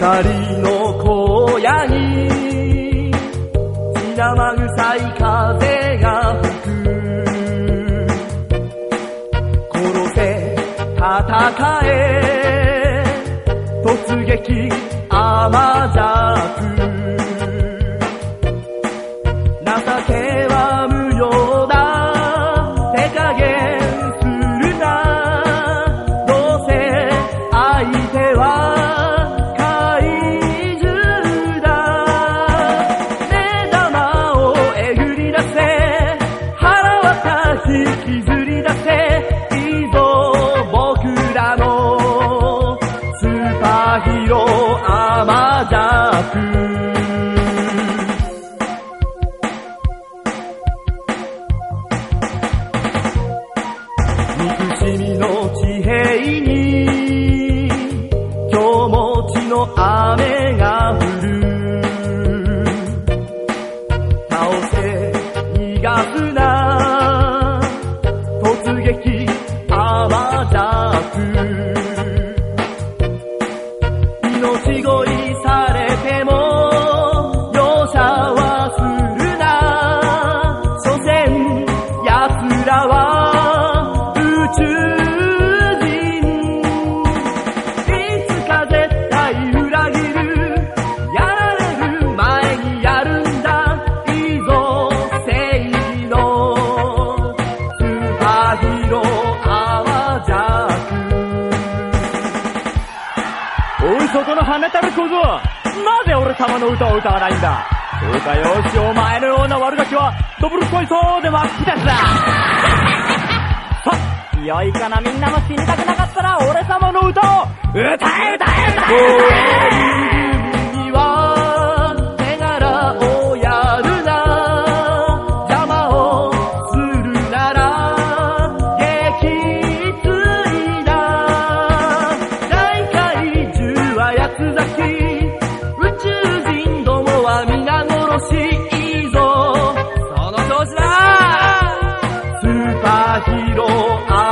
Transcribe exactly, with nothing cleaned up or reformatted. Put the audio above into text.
光の荒野に血生臭い風が吹く。殺せ戦え突撃甘弱。情けは無用だ手加減するな。どうせ相手は引きずり出せ、いいぞ僕らのスーパーヒーロー甘弱。憎しみの地平に今日も血の雨が降る。倒せ逃がすな突撃甘弱。命乞いされても容赦はするな。所詮奴らは宇宙人。いつか絶対裏切る。やられる前にやるんだ。いいぞ正義のスーパーヒーロー甘弱。おいそこの鼻たる小僧、なぜ俺様の歌を歌わないんだ。そうかよし、お前のような悪ガキはドブルコイソで真っ二つだ。さよいかな、みんなも死にたくなかったら俺様の歌を歌え歌え歌え。君には手柄をやるな。邪魔をするなら撃墜だ。大怪獣は八つ咲き、宇宙人どもは皆殺し。いいぞその調子だ。スーパーヒーロー